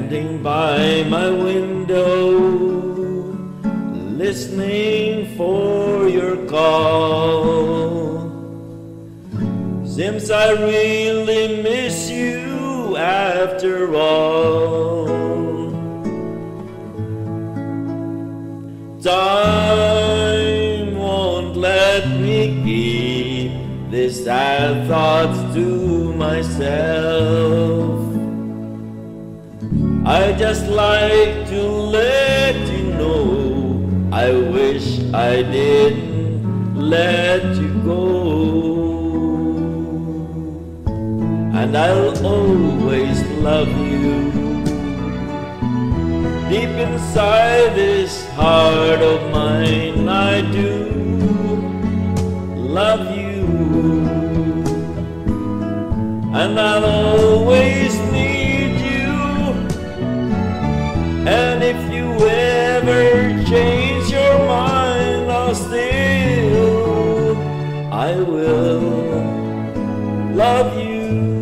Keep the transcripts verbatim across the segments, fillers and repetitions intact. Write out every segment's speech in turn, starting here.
standing by my window, listening for your call. Seems I really miss you after all. Time won't let me keep these sad thoughts to myself. I just like to let you know I wish I didn't let you go. And I'll always love you. Deep inside this heart of mine, I do love you. And I'll always need you. And if you ever change your mind, I'll still, I will love you.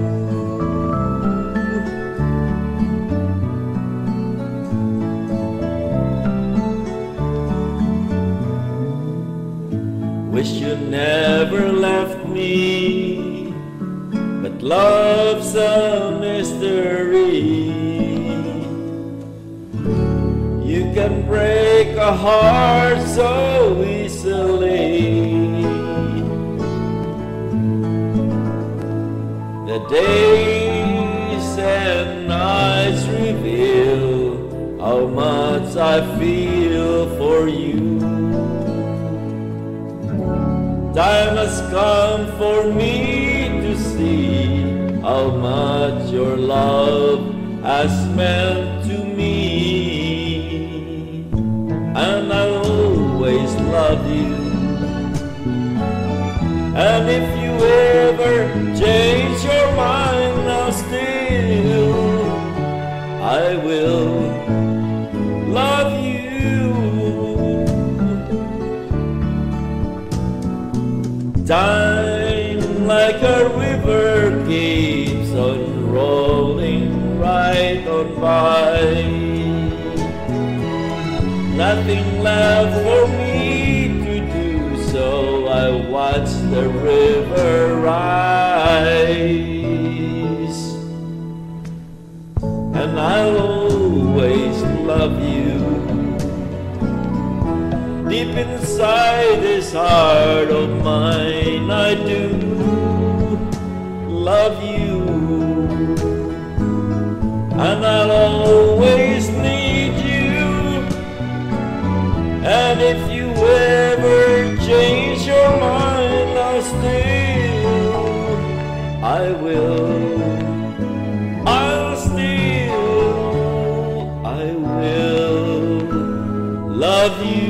Wish you never left me, but love's a mystery. You can break a heart so easily. The days and nights reveal how much I feel for you. Time has come for me to see how much your love has meant to me. And I'll always love you. And if you ever change your mind, I'll still, I will love you. Time like a river keeps on rolling right on by. Nothing left for me to do, so I watch the river rise. And I'll always love you. Deep inside this heart of mine, I do love you. And I'll always need you. And if you ever change your mind, I'll still, I will, I'll still, I will love you.